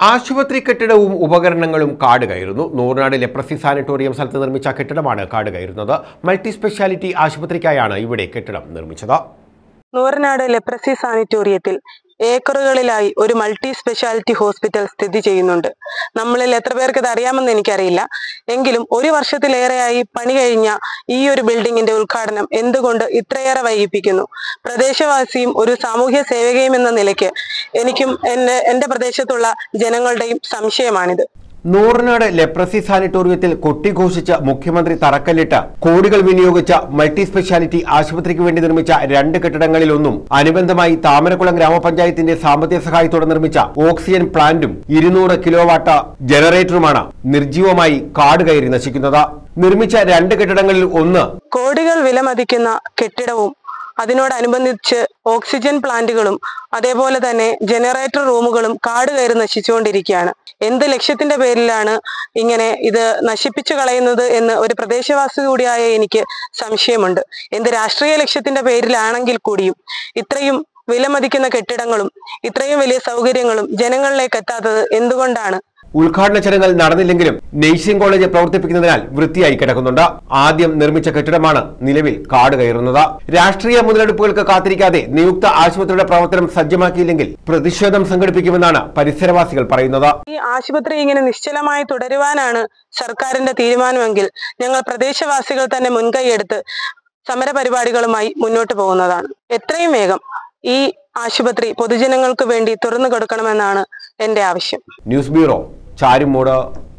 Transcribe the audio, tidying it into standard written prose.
ആശുപത്രി കെട്ടിടവും ഉപകരണങ്ങളും കാട് കയറുന്നു. നൂറിനാട് ലെപ്രസി സാനിറ്റോറിയം സ്ഥലത്ത് നിർമ്മിച്ച കെട്ടിടമാണ് കാട് കയറുന്നത്. മൾട്ടി സ്പെഷ്യാലിറ്റി ആശുപത്രിക്കായാണ് ഇവിടെ കെട്ടിടം നിർമ്മിച്ചത്. നൂറിനാട് ലെപ്രസി സാനിറ്റോറിയത്തിൽ ഏക്കറുകളിലായി ഒരു മൾട്ടി സ്പെഷ്യാലിറ്റി ഹോസ്പിറ്റൽ സ്ഥിതി ചെയ്യുന്നുണ്ട്. നമ്മളിൽ എത്ര പേർക്ക് ഇത് അറിയാമെന്ന് എനിക്കറിയില്ല. എങ്കിലും ഒരു വർഷത്തിലേറെയായി പണി കഴിഞ്ഞ ഈ ഒരു ബിൽഡിങ്ങിന്റെ ഉദ്ഘാടനം എന്തുകൊണ്ട് ഇത്രയേറെ വൈകിപ്പിക്കുന്നു? പ്രദേശവാസിയും ഒരു സാമൂഹ്യ സേവകയും എന്ന നിലയ്ക്ക് എനിക്കും എന്റെ പ്രദേശത്തുള്ള ജനങ്ങളുടെയും സംശയമാണിത്. നൂറിനാട് ലെപ്രസി സാനിറ്റോറിയത്തിൽ കൊട്ടിഘോഷിച്ച മുഖ്യമന്ത്രി തറക്കല്ലിട്ട് കോടികൾ വിനിയോഗിച്ച മൾട്ടി സ്പെഷ്യാലിറ്റി ആശുപത്രിക്ക് വേണ്ടി നിർമ്മിച്ച 2 കെട്ടിടങ്ങളിലൊന്നും അനുബന്ധമായി താമരക്കുളം ഗ്രാമപഞ്ചായത്തിന്റെ സാമ്പത്തിക സഹായത്തോടെ നിർമ്മിച്ച ഓക്സിജൻ പ്ലാന്റും 200 കിലോവാട്ട് ജനറേറ്ററുമാണ് നിർജീവമായി കാട് കയറി നശിക്കുന്നത്. നിർമ്മിച്ച 2 കെട്ടിടങ്ങളിൽ ഒന്ന് കോടികൾ വിലമതിക്കുന്ന കെട്ടിടവും അതിനോടനുബന്ധിച്ച് ഓക്സിജൻ പ്ലാന്റുകളും അതേപോലെ തന്നെ ജനറേറ്റർ റൂമുകളും കാട് കയറി നശിച്ചുകൊണ്ടിരിക്കുകയാണ്. എന്ത് ലക്ഷ്യത്തിന്റെ പേരിലാണ് ഇങ്ങനെ ഇത് നശിപ്പിച്ചു കളയുന്നത് എന്ന് ഒരു പ്രദേശവാസി കൂടിയായ എനിക്ക് സംശയമുണ്ട്. എന്ത് രാഷ്ട്രീയ ലക്ഷ്യത്തിന്റെ പേരിലാണെങ്കിൽ കൂടിയും ഇത്രയും വിലമതിക്കുന്ന കെട്ടിടങ്ങളും ഇത്രയും വലിയ സൗകര്യങ്ങളും ജനങ്ങളിലേക്ക് എത്താത്തത് എന്തുകൊണ്ടാണ്? ഉദ്ഘാടന ചടങ്ങുകൾ നടന്നില്ലെങ്കിലും നഴ്സിംഗ് കോളേജ് പ്രവർത്തിപ്പിക്കുന്നതിനാൽ വൃത്തിയായി കിടക്കുന്നുണ്ട്. ആദ്യം നിർമ്മിച്ച കെട്ടിടമാണ് നിലവിൽ കാട് കയറുന്നത്. രാഷ്ട്രീയ മുതലെടുപ്പുകൾക്ക് കാത്തിരിക്കാതെ നിയുക്ത ആശുപത്രിയുടെ പ്രവർത്തനം സജ്ജമാക്കിയില്ലെങ്കിൽ പ്രതിഷേധം സംഘടിപ്പിക്കുമെന്നാണ് പരിസരവാസികൾ പറയുന്നത്. ഈ ആശുപത്രി ഇങ്ങനെ നിശ്ചലമായി തുടരുവാനാണ് സർക്കാരിന്റെ തീരുമാനമെങ്കിൽ ഞങ്ങൾ പ്രദേശവാസികൾ തന്നെ മുൻകൈയെടുത്ത് സമരപരിപാടികളുമായി മുന്നോട്ട് പോകുന്നതാണ്. എത്രയും വേഗം ഈ ആശുപത്രി പൊതുജനങ്ങൾക്ക് വേണ്ടി തുറന്നു കൊടുക്കണമെന്നാണ് എന്റെ ആവശ്യം. News bureau, Charummood.